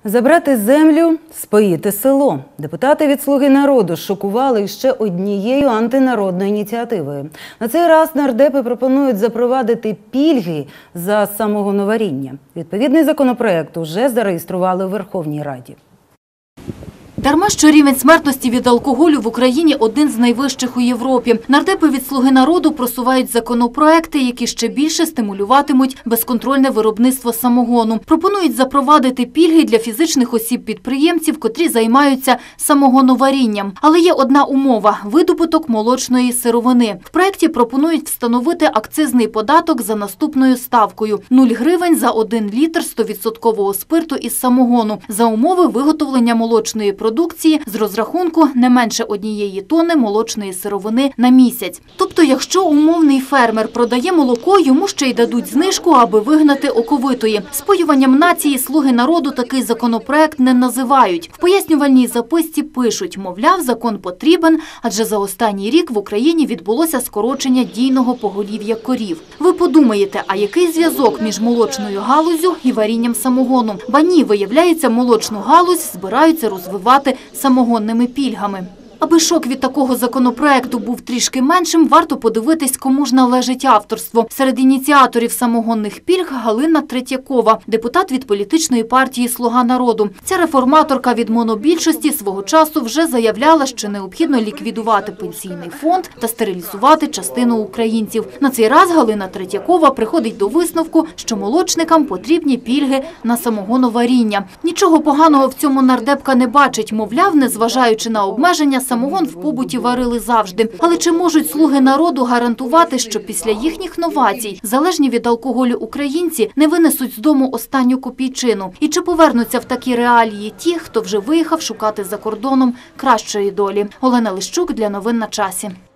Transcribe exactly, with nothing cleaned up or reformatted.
Забрати землю, споїти село. Депутати від «Слуги народу» шокували ще однією антинародною ініціативою. На цей раз нардепи пропонують запровадити пільги за самогоноваріння. Відповідний законопроект уже зареєстрували у Верховній Раді. Дарма що рівень смертності від алкоголю в Україні один з найвищих у Європі. Нардепи від «Слуги народу» просувають законопроекти, які ще більше стимулюватимуть безконтрольне виробництво самогону. Пропонують запровадити пільги для фізичних осіб-підприємців, котрі займаються самогоноварінням. Але є одна умова – видобуток молочної сировини. В проєкті пропонують встановити акцизний податок за наступною ставкою – нуль гривень за один літр сто відсотків спирту із самогону за умови виготовлення молочної продукції продукції з розрахунку не менше однієї тонни молочної сировини на місяць. Тобто, якщо умовний фермер продає молоко, йому ще й дадуть знижку, аби вигнати оковитої. Споюванням нації «Слуги народу» такий законопроект не називають. В пояснювальній записці пишуть, мовляв, закон потрібен, адже за останній рік в Україні відбулося скорочення дійного поголів'я корів. Ви подумаєте, а який зв'язок між молочною галуззю і варінням самогону? Ба ні, виявляється, молочну галузь збираються розвивати самогонними пільгами. Аби шок від такого законопроекту був трішки меншим, варто подивитись, кому ж належить авторство. Серед ініціаторів самогонних пільг Галина Третьякова, депутат від політичної партії «Слуга народу». Ця реформаторка від монобільшості свого часу вже заявляла, що необхідно ліквідувати пенсійний фонд та стерилізувати частину українців. На цей раз Галина Третьякова приходить до висновку, що молочникам потрібні пільги на самогоноваріння. Нічого поганого в цьому нардепка не бачить, мовляв, незважаючи на обмеження, самогон в побуті варили завжди. Але чи можуть «Слуги народу» гарантувати, що після їхніх новацій залежні від алкоголю українці не винесуть з дому останню копійчину? І чи повернуться в такі реалії ті, хто вже виїхав шукати за кордоном кращої долі? Олена Лищук для новин на часі.